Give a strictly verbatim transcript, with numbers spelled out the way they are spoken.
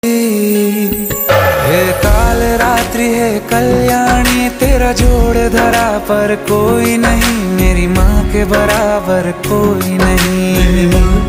हे काल रात्रि है कल्याणी, तेरा जोड़ धरा पर कोई नहीं, मेरी माँ के बराबर कोई नहीं।